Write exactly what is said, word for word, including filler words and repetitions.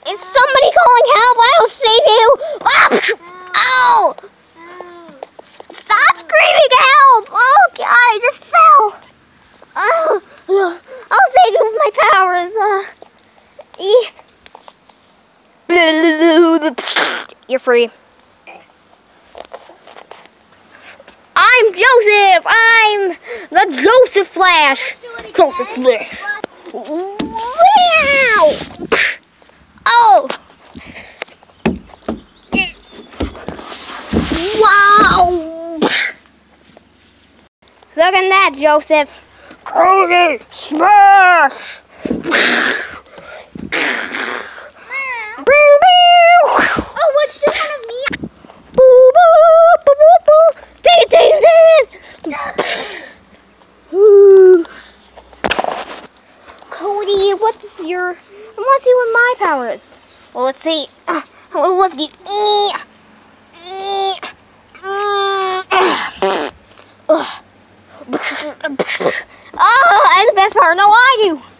Is somebody calling help? I'll save you! Ah! Ow! Stop screaming help! Oh god, I just fell! Oh, I'll save you with my powers. Uh, e You're free. I'm Joseph! I'm the Joseph Flash! Joseph Flash! Wow! Oh! Wow! Look at that, Joseph! Cody! Smash! Oh, what's in front of me? Boo, boo, boo, boo, boo. Take it, take it, take it. Ooh. Cody, what's your... I want to see what my power is. Well, let's see. Uh, I'm going to lift you. Oh, I have the best power. No, I do.